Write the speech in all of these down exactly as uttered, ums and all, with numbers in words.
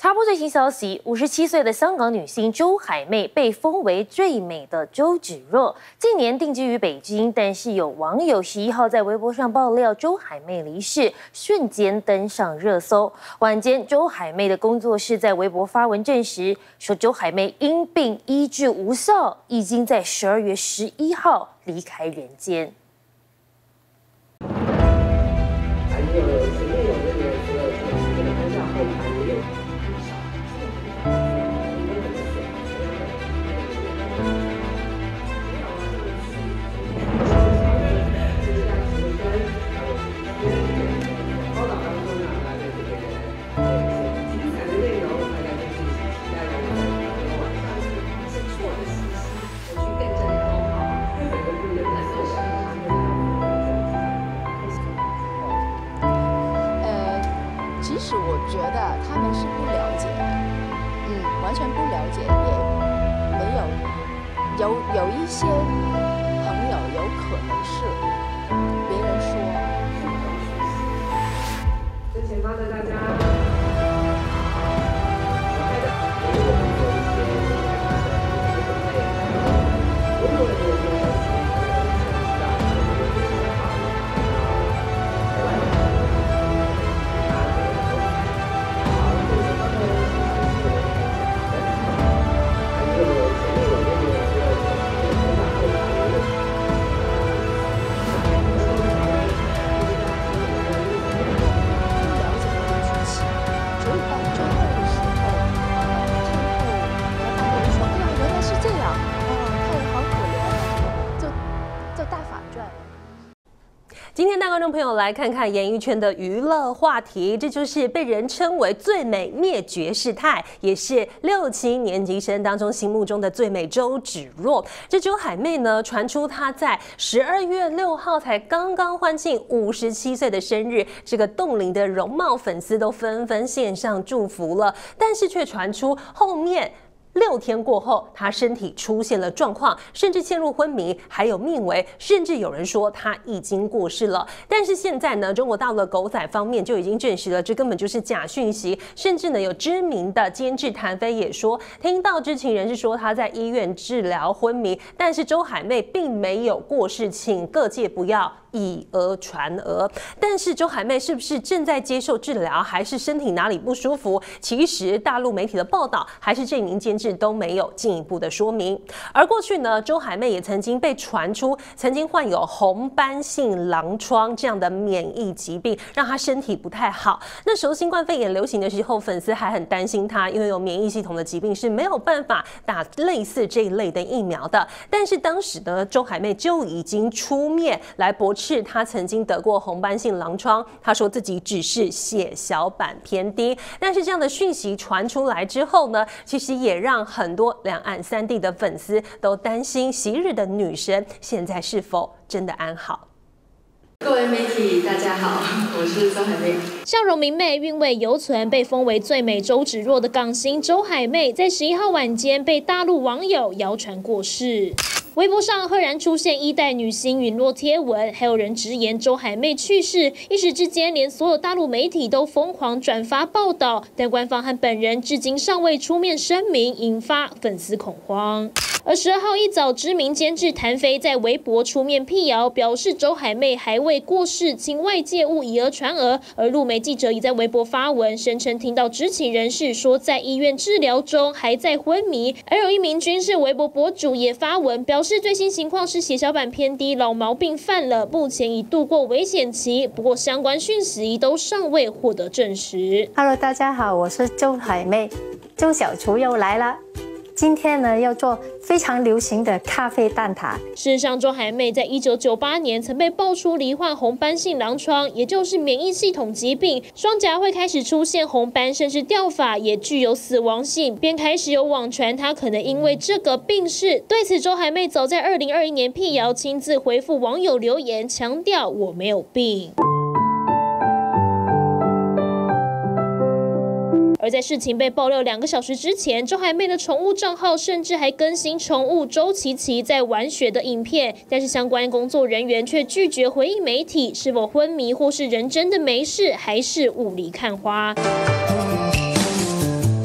插播最新消息，五十七岁的香港女星周海媚被封为最美的周芷若。近年定居于北京，但是有网友十一号在微博上爆料周海媚离世，瞬间登上热搜。晚间，周海媚的工作室在微博发文证实，说周海媚因病医治无效，已经在十二月十一号离开人间。 其实我觉得他们是不了解的，嗯，完全不了解，也没有有有一些朋友有可能是别人说。 之前帮着大家。 今天带观众朋友来看看演艺圈的娱乐话题，这就是被人称为最美灭绝师太，也是六七年级生当中心目中的最美周芷若。这周海媚呢，传出她在十二月六号才刚刚欢庆五十七岁的生日，这个冻龄的容貌粉丝都纷纷献上祝福了，但是却传出后面。 六天过后，他身体出现了状况，甚至陷入昏迷，还有命危，甚至有人说他已经过世了。但是现在呢，中国大陆的狗仔方面就已经证实了，这根本就是假讯息。甚至呢，有知名的监制谭飞也说，听到知情人士说他在医院治疗昏迷，但是周海媚并没有过世，请各界不要 以讹传讹，但是周海媚是不是正在接受治疗，还是身体哪里不舒服？其实大陆媒体的报道还是这名监制都没有进一步的说明。而过去呢，周海媚也曾经被传出曾经患有红斑性狼疮这样的免疫疾病，让她身体不太好。那时候新冠肺炎流行的时候，粉丝还很担心她，因为有免疫系统的疾病是没有办法打类似这一类的疫苗的。但是当时呢，周海媚就已经出面来驳斥 是他曾经得过红斑性狼疮，他说自己只是血小板偏低。但是这样的讯息传出来之后呢，其实也让很多两岸三地的粉丝都担心昔日的女神现在是否真的安好。 各位媒体，大家好，我是周海媚。 笑容明媚、韵味犹存，被封为最美周芷若的港星周海媚，在十一号晚间被大陆网友谣传过世。 微博上赫然出现一代女星陨落贴文，还有人直言周海媚去世，一时之间连所有大陆媒体都疯狂转发报道，但官方和本人至今尚未出面声明，引发粉丝恐慌。 而十二号一早，知名监制谭飞在微博出面辟谣，表示周海媚还未过世，请外界勿以讹传讹。而陆媒记者也在微博发文，声称听到知情人士说在医院治疗中，还在昏迷。而有一名军事微博博主也发文表示，最新情况是血小板偏低，老毛病犯了，目前已度过危险期。不过相关讯息都尚未获得证实。 Hello， 大家好，我是周海媚，周小厨又来了。 今天呢，要做非常流行的咖啡蛋挞。 事实上，周海媚在一九九八年曾被爆出罹患红斑性狼疮，也就是免疫系统疾病，双颊会开始出现红斑，甚至掉发，也具有死亡性，便开始有网传她可能因为这个病逝。对此，周海媚早在二零二一年辟谣，亲自回复网友留言，强调我没有病。 而在事情被爆料两个小时之前，周海媚的宠物账号甚至还更新宠物周琪琪在玩雪的影片，但是相关工作人员却拒绝回应媒体是否昏迷或是人真的没事，还是雾里看花。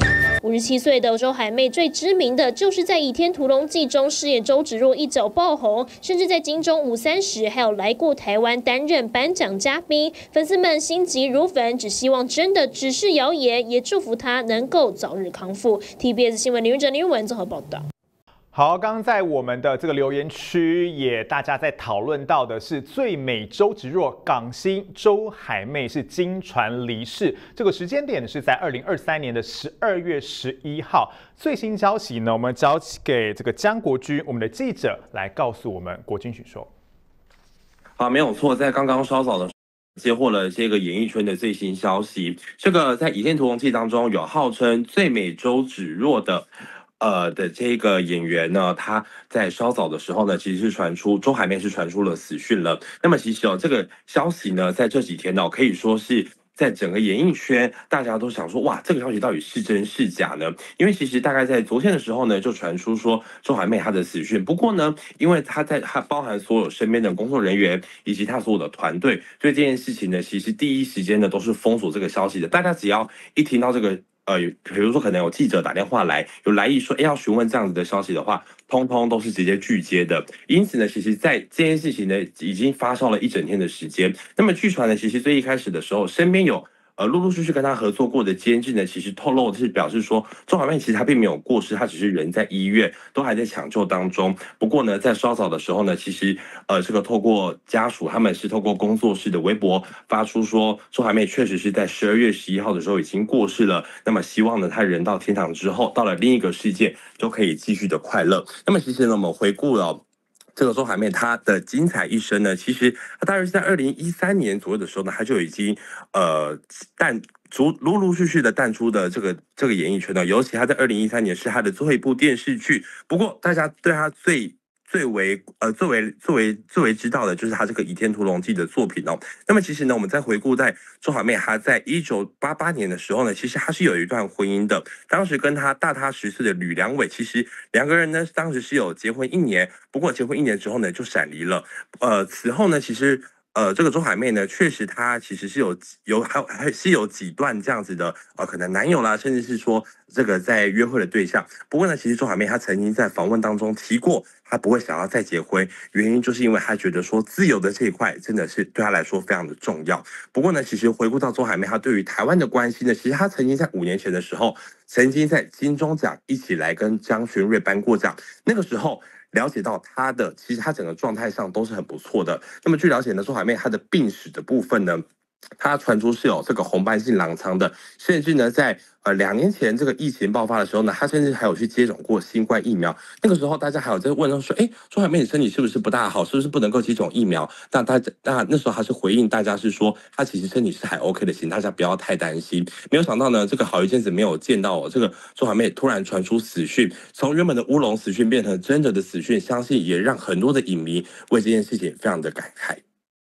十七岁的周海媚最知名的就是在《倚天屠龙记》中饰演周芷若一角爆红，甚至在金钟五三十还有来过台湾担任颁奖嘉宾，粉丝们心急如焚，只希望真的只是谣言，也祝福她能够早日康复。T B S 新闻林云哲、林云文综合报道。 好，刚刚在我们的这个留言区，也大家在讨论到的是最美周芷若，港星周海媚是经传离世。这个时间点是在二零二三年的十二月十一号。最新消息呢，我们交给这个江国军，我们的记者来告诉我们。国军请说。 好，没有错，在刚刚稍早的。接获了这个演艺圈的最新消息，这个在《倚天屠龙记》当中有号称最美周芷若的。呃的这个演员呢，他在稍早的时候呢，其实是传出周海媚是传出了死讯了。那么其实哦，这个消息呢，在这几天呢、哦，可以说是在整个演艺圈，大家都想说，哇，这个消息到底是真是假呢？因为其实大概在昨天的时候呢，就传出说周海媚她的死讯。不过呢，因为她在她包含所有身边的工作人员以及她所有的团队，对这件事情呢，其实第一时间呢都是封锁这个消息的。大家只要一听到这个。呃，比如说可能有记者打电话来，有来意说，哎，要询问这样子的消息的话，通通都是直接拒接的。因此呢，其实在这件事情呢，已经发烧了一整天的时间。那么据传呢，其实最一开始的时候，身边有。呃，陆陆续续跟他合作过的监制呢，其实透露是表示说，周海媚其实他并没有过世，他只是人在医院，都还在抢救当中。不过呢，在稍早的时候呢，其实呃，这个透过家属，他们是透过工作室的微博发出说，周海媚确实是在十二月十一号的时候已经过世了。那么希望呢，他人到天堂之后，到了另一个世界，都可以继续的快乐。那么其实呢，我们回顾了。这个周海媚她的精彩一生呢，其实她大约是在二零一三年左右的时候呢，她就已经呃淡逐陆陆续续的淡出的这个这个演艺圈呢。尤其她在二零一三年是她的最后一部电视剧，不过大家对她最最为呃最为最为最为知道的就是她这个《倚天屠龙记》的作品哦。那么其实呢，我们在回顾在周海媚她在一九八八年的时候呢，其实她是有一段婚姻的。当时跟她大她十岁的吕良伟，其实两个人呢当时是有结婚一年，不过结婚一年之后呢就闪离了。呃，此后呢，其实。呃，这个周海媚呢，确实她其实是有有还还是有几段这样子的呃，可能男友啦，甚至是说这个在约会的对象。不过呢，其实周海媚她曾经在访问当中提过，她不会想要再结婚，原因就是因为她觉得说自由的这一块真的是对她来说非常的重要。不过呢，其实回顾到周海媚她对于台湾的关系呢，其实她曾经在五年前的时候，曾经在金钟奖一起来跟张轩瑞颁过奖，那个时候。了解到他的，其实他整个状态上都是很不错的。那么据了解呢，周海媚她的病史的部分呢，她传出是有这个红斑性狼疮的，甚至呢在呃两年前这个疫情爆发的时候呢，她甚至还有去接种过新冠疫苗。那个时候大家还有在问她说，哎，周海媚你身体是不是不大好，是不是不能够接种疫苗？那大家那那时候她是回应大家是说，她其实身体是还 OK 的，请大家不要太担心。没有想到呢，这个好一阵子没有见到哦，这个周海媚突然传出死讯，从原本的乌龙死讯变成真的的死讯，相信也让很多的影迷为这件事情非常的感慨。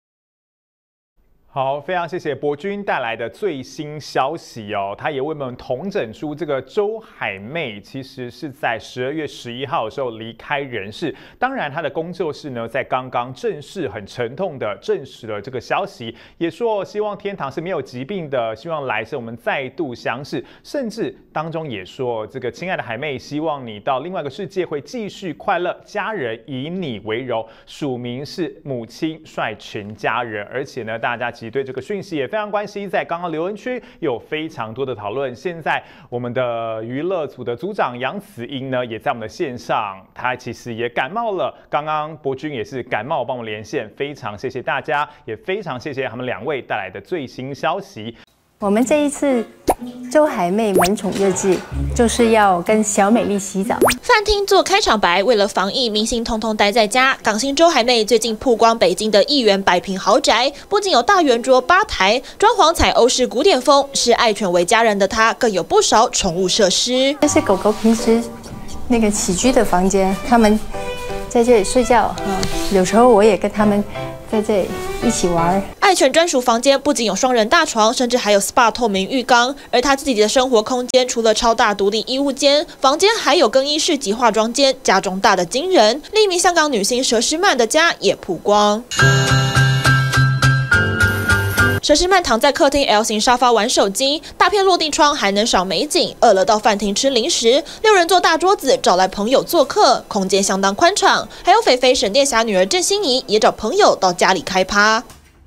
好，非常谢谢博君带来的最新消息哦。他也为我们统整出这个周海媚其实是在十二月十一号的时候离开人世。当然，他的工作室呢在刚刚正式很沉痛的证实了这个消息，也说希望天堂是没有疾病的，希望来世我们再度相识。甚至当中也说，这个亲爱的海媚，希望你到另外一个世界会继续快乐，家人以你为荣。署名是母亲率全家人，而且呢，大家。其实对这个讯息也非常关心，在刚刚留言区有非常多的讨论。现在我们的娱乐组的组长杨子英呢，也在我们的线上，他其实也感冒了。刚刚博君也是感冒帮我们连线，非常谢谢大家，也非常谢谢他们两位带来的最新消息。 我们这一次周海媚门宠日记就是要跟小美丽洗澡。 饭厅做开场白，为了防疫，明星通通待在家。港星周海媚最近曝光北京的一元百平豪宅，不仅有大圆桌吧台，装潢采欧式古典风，视爱犬为家人的她，更有不少宠物设施。 这是狗狗平时那个起居的房间，他们在这里睡觉，嗯，有时候我也跟他们在这里一起玩。 爱犬专属房间不仅有双人大床，甚至还有 S P A 透明浴缸。而她自己的生活空间，除了超大独立衣物间，房间还有更衣室及化妆间，家中大的惊人。另一名香港女星佘诗曼的家也曝光。 佘诗曼躺在客厅 L 型沙发玩手机，大片落地窗还能赏美景。饿了到饭厅吃零食，六人坐大桌子找来朋友做客，空间相当宽敞。还有菲菲沈殿霞女儿郑欣宜也找朋友到家里开趴。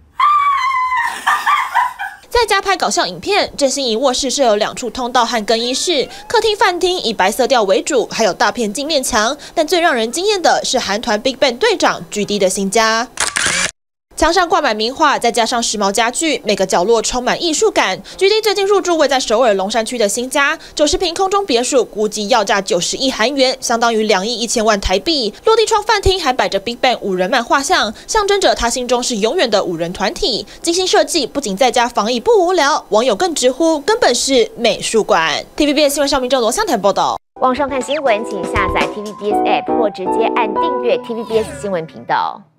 在家拍搞笑影片，郑欣宜卧室设有两处通道和更衣室，客厅、饭厅以白色调为主，还有大片镜面墙。但最让人惊艳的是韩团 BigBang 队长 G D 的新家。墙上挂满名画，再加上时髦家具，每个角落充满艺术感。G D 最近入住位在首尔龙山区的新家，九十平空中别墅，估计要价九十亿韩元，相当于两亿一千万台币。落地窗饭厅还摆着 BigBang 五人漫画像，象征着他心中是永远的五人团体。精心设计，不仅在家防疫不无聊，网友更直呼根本是美术馆。T V B S 新闻邵明正罗湘台报道。 网上看新闻，请下载 T V B S App 或直接按订阅 T V B S 新闻频道。